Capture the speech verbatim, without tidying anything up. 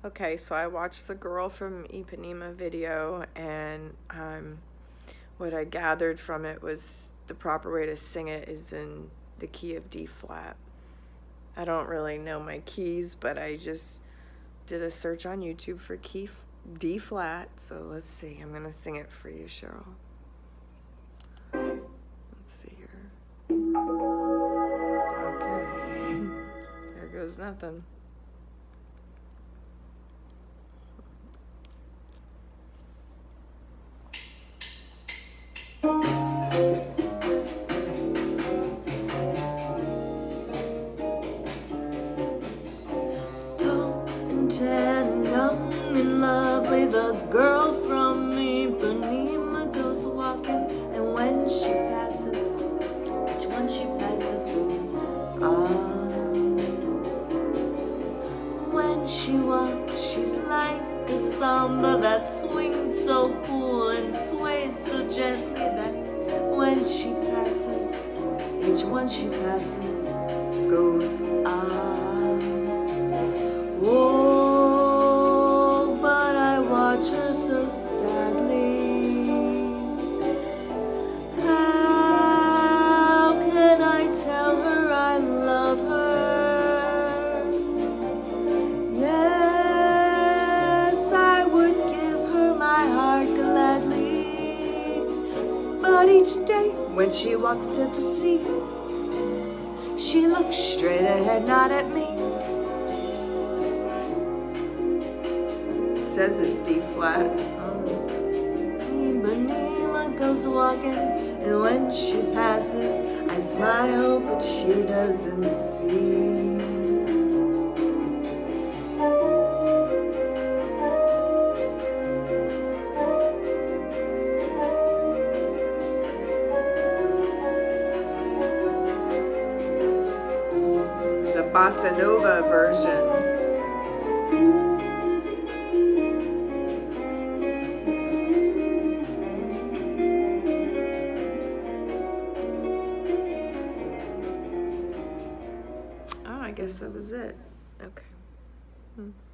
Okay, so I watched the Girl From Ipanema video, and um, what I gathered from it was the proper way to sing it is in the key of D flat. I don't really know my keys, but I just did a search on YouTube for key D flat, so let's see. I'm gonna sing it for you, Cheryl. Let's see here. Okay, there goes nothing. Tall and tan, young and lovely, the girl from Ipanema goes walking, and when she passes, each one she passes goes ah. When she walks, she's like a samba that swings so cool and sways so gently that when she passes, each one she passes goes ah. Oh, but I watch her so sadly. How can I tell her I love her? Yes, I would give her my heart gladly. But each day when she walks to the sea, she looks straight ahead, not at me. Says it's D flat. Ipanema goes walking, and when she passes, I smile, but she doesn't see. The Bossanova version. I guess that was it. Okay. Hmm.